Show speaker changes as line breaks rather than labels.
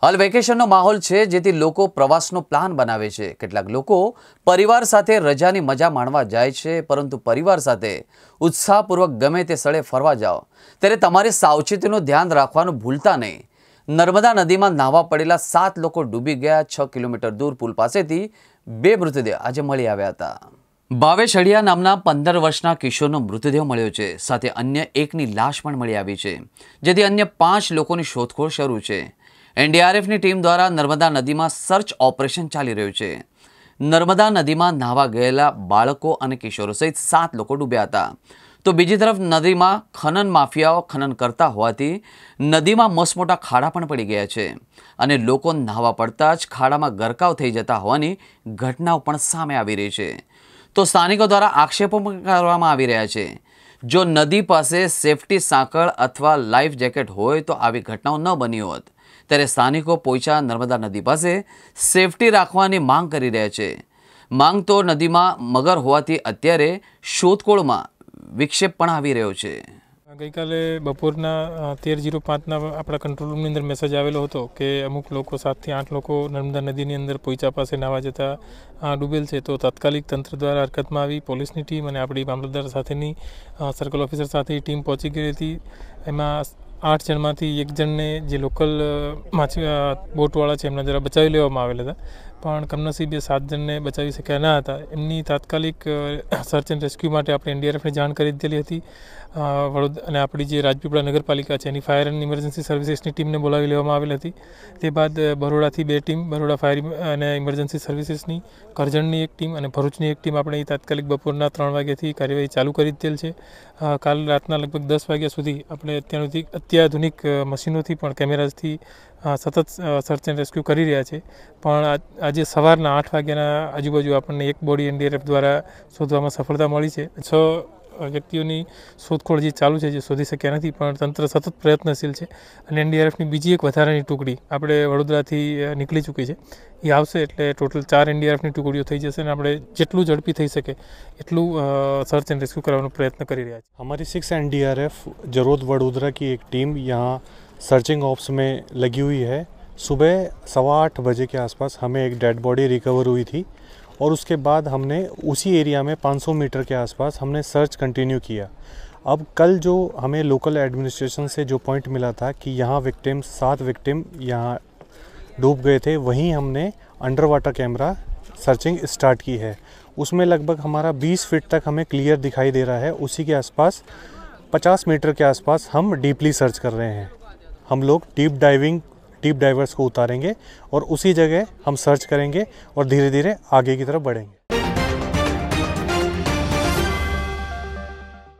હાલ વેકેશનનો માહોલ છે, જેથી લોકો પ્રવાસનો પ્લાન બનાવે છે। કેટલાક લોકો પરિવાર સાથે રજાની મજા માણવા જાય છે, પરંતુ પરિવાર સાથે ઉત્સાહપૂર્વક ગમે તે સ્થળે ફરવા જાઓ ત્યારે તમારે સાવચેતીનું ધ્યાન રાખવાનું ભૂલતા નહીં। નર્મદા નદીમાં નાહવા પડેલા 7 લોકો ડૂબી ગયા। 6 કિલોમીટર દૂર પુલ પાસેથી 2 મૃતદેહ આજે મળી આવ્યા હતા। ભાવેશ અડિયા નામના 15 વર્ષના કિશોરનો મૃતદેહ મળ્યો છે, સાથે અન્ય એકની લાશ પણ મળી આવી છે, જેથી અન્ય 5 લોકોની શોધખોળ શરૂ છે। એનડીઆરએફની ટીમ દ્વારા નર્મદા નદીમાં સર્ચ ઓપરેશન ચાલી રહ્યું છે। નર્મદા નદીમાં નાહવા ગયેલા બાળકો અને કિશોરો સહિત 7 લોકો ડૂબ્યા હતા, તો બીજી તરફ નદીમાં ખનન માફિયાઓ ખનન કરતા હોવાથી નદીમાં મસમોટા ખાડા પણ પડી ગયા છે અને લોકો નાહવા પડતા જ ખાડામાં ગરકાવ થઈ જતા હોવાની ઘટનાઓ પણ સામે આવી રહી છે। તો સ્થાનિકો દ્વારા આક્ષેપો પણ કરવામાં આવી રહ્યા છે। જો નદી પાસે સેફટી સાંકળ અથવા લાઈફ જેકેટ હોય તો આવી ઘટનાઓ ન બની હોત। ત્યારે સ્થાનિકો પોઈચા નર્મદા નદી પાસે સેફટી રાખવાની માંગ કરી રહ્યા છે। માંગ તો નદીમાં મગર હોવાથી અત્યારે શોધખોળમાં વિક્ષેપ પણ આવી રહ્યો છે।
ગઈકાલે બપોરના 13:05ના આપણા કંટ્રોલ રૂમની અંદર મેસેજ આવેલો હતો કે અમુક લોકો 7 થી 8 લોકો નર્મદા નદીની અંદર પોઈચા પાસે નાહવા જતા ડૂબેલ છે। તો તાત્કાલિક તંત્ર દ્વારા હરકતમાં આવી પોલીસની ટીમ અને આપણી મામલતદાર સાથેની સર્કલ ઓફિસર સાથે ટીમ પહોંચી ગઈ હતી। એમાં 8 જણમાંથી 1 જણને જે લોકલ બોટવાળા છે એમના દ્વારા બચાવી લેવામાં આવેલા હતા, પણ કમનસીબે 7 જણને બચાવી શક્યા ન હતા। એમની તાત્કાલિક સર્ચ એન્ડ રેસ્ક્યુ માટે આપણે એનડીઆરએફને જાણ કરી દીધેલી હતી અને આપણી જે રાજપીપળા નગરપાલિકા છે એની ફાયર એન્ડ ઇમરજન્સી સર્વિસીસની ટીમને બોલાવી લેવામાં આવેલી હતી। તે બાદ બરોડાથી 2 ટીમ, બરોડા ફાયર અને ઇમરજન્સી સર્વિસીસની, કરજણની 1 ટીમ અને ભરૂચની 1 ટીમ આપણે તાત્કાલિક બપોરના 3 વાગ્યાથી કાર્યવાહી ચાલુ કરી દીધેલ છે। કાલ રાતના લગભગ 10 વાગ્યા સુધી આપણે અત્યાધુનિક મશીનોથી પણ કેમેરાઝથી સતત સર્ચ એન્ડ રેસ્ક્યુ કરી રહ્યા છે, પણ આજે સવારના 8 વાગ્યાના આજુબાજુ આપણને 1 બોડી એનડીઆરએફ દ્વારા શોધવામાં સફળતા મળી છે। 6 વ્યક્તિઓની શોધખોળ જે ચાલુ છે, જે શોધી શક્યા નથી, પણ તંત્ર સતત પ્રયત્નશીલ છે અને એનડીઆરએફની બીજી એક વધારાની ટુકડી આપણે વડોદરાથી નીકળી ચૂકી છે। એ આવશે એટલે ટોટલ 4 એનડીઆરએફની ટુકડીઓ થઈ જશે અને આપણે જેટલું ઝડપી થઈ શકે એટલું સર્ચ एंड रेस्क्यू करवाने प्रयत्न कर रहा है।
हमारी 6 एनडीआरएफ जरोद वडोदरा की एक टीम यहाँ सर्चिंग ऑप्स में लगी हुई है। सुबह 8:15 बजे के आसपास हमें एक डेड बॉडी रिकवर हुई थी और उसके बाद हमने उसी एरिया में 500 मीटर के आसपास हमने सर्च कंटिन्यू किया। अब कल जो हमें लोकल एडमिनिस्ट्रेशन से जो पॉइंट मिला था कि यहाँ 7 विक्टिम यहाँ डूब गए थे, वहीं हमने under water camera searching start की है। उसमें लगभग हमारा 20 फीट तक हमें क्लियर दिखाई दे रहा है। उसी के आसपास 50 मीटर के आसपास हम डीपली सर्च कर रहे हैं। हम लोग डीप डाइवर्स को उतारेंगे और उसी जगह हम सर्च करेंगे और धीरे धीरे आगे की तरफ बढ़ेंगे।